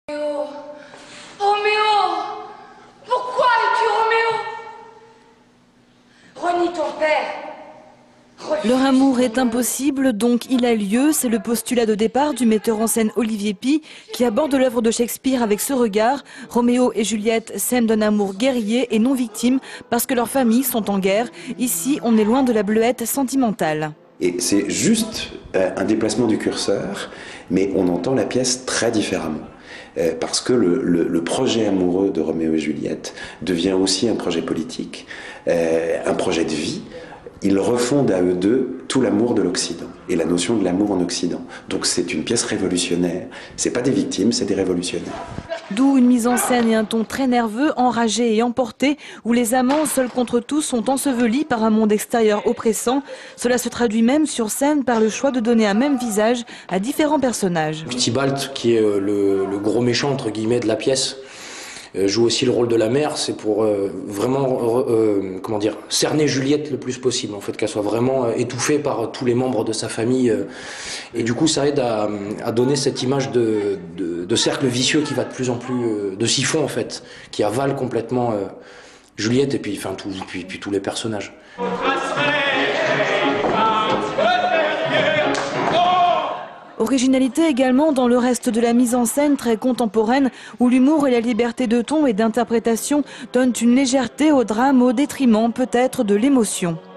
Roméo, pourquoi es-tu Roméo? Renie ton père. Leur amour est impossible, donc il a lieu. C'est le postulat de départ du metteur en scène Olivier Py, qui aborde l'œuvre de Shakespeare avec ce regard. Roméo et Juliette s'aiment d'un amour guerrier et non victime, parce que leurs familles sont en guerre. Ici, on est loin de la bleuette sentimentale. Et c'est juste un déplacement du curseur, mais on entend la pièce très différemment. Parce que le projet amoureux de Roméo et Juliette devient aussi un projet politique, un projet de vie. Ils refondent à eux deux tout l'amour de l'Occident et la notion de l'amour en Occident. Donc c'est une pièce révolutionnaire. C'est pas des victimes, c'est des révolutionnaires. D'où une mise en scène et un ton très nerveux, enragé et emporté, où les amants, seuls contre tous, sont ensevelis par un monde extérieur oppressant. Cela se traduit même sur scène par le choix de donner un même visage à différents personnages. Tybalt, qui est le gros méchant entre guillemets de la pièce, joue aussi le rôle de la mère. C'est pour vraiment cerner Juliette le plus possible, en fait, qu'elle soit vraiment étouffée par tous les membres de sa famille, et du coup ça aide à donner cette image de cercle vicieux qui va de plus en plus, de siphon en fait, qui avale complètement Juliette et puis tous les personnages. Originalité également dans le reste de la mise en scène très contemporaine, où l'humour et la liberté de ton et d'interprétation donnent une légèreté au drame au détriment peut-être de l'émotion.